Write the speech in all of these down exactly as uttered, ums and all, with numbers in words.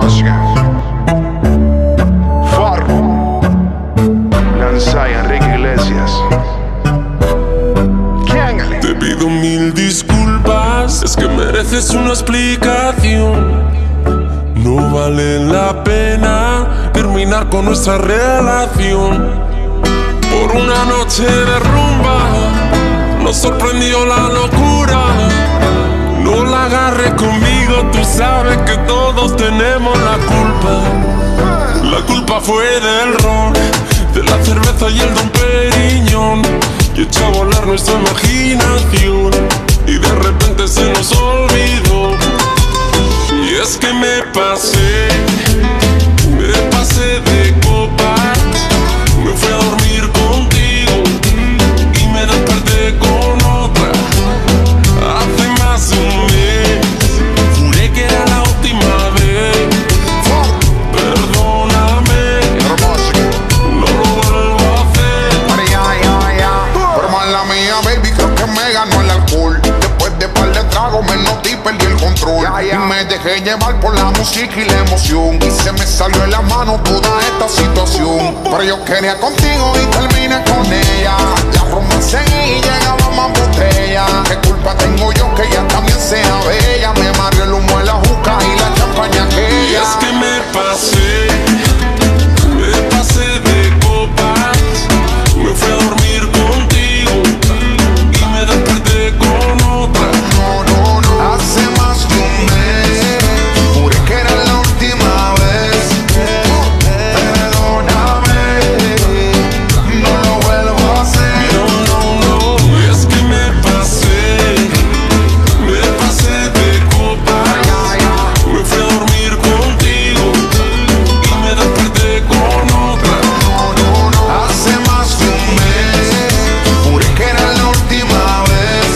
música. Farro, Lanzai, Enrique Iglesias. Te pido mil disculpas, es que mereces una explicación. No vale la pena terminar con nuestra relación. Por una noche de rumba nos sorprendió la locura. No la agarres conmigo, tú sabes que todos tenemos la culpa. La culpa fue del ron, de la cerveza y el Don Periñón, y echó a volar nuestra imaginación, y de repente se nos olvidó. Y es que me pasé, me pasé de copas, me fui a dormir contigo y me desperté con otra. Hace más de un mes, juré que era la última vez. Perdóname, no lo vuelvo a hacer. Por mala mía, baby, creo que me ganó el alcohol. Después de par de tragos me noté y perdí el control. Y me dejé llevar por la música y la emoción, y se me salió en la mano toda esta situación. Pero yo quería contigo y terminé con ella. La rumba seguí y llegaba más botella. ¿Qué culpa tengo yo que ella también sea bella? Me mareó el humo de la juca y la champaña aquella. Y es que me pasé, me pasé de copas, me fui a dormir contigo y me desperté con otra. No, no, no, hace más de un mes, juré que era la última vez. Perdóname, no lo vuelvo a hacer. No, no, no, y es que me pasé, me pasé de copas, me fui a dormir contigo y me desperté con otra. No, no, no, hace más de un mes, juré que era la última vez.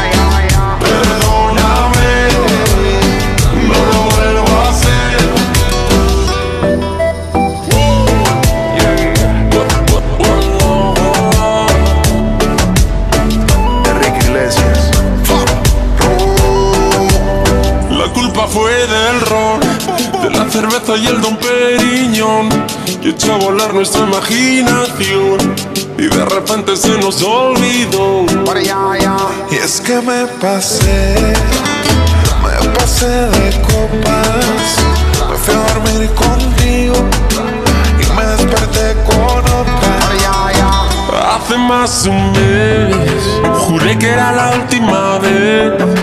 Perdóname, No lo vuelvo a hacer. Enrique Iglesias. La culpa fue del ron, de la cerveza y el Don Periñón, y echó a volar nuestra imaginación, y de repente se nos olvidó. Y es que me pasé, me pasé de copas, me fui a dormir contigo y me desperté con otra. Hace más de un mes, juré que era la última vez.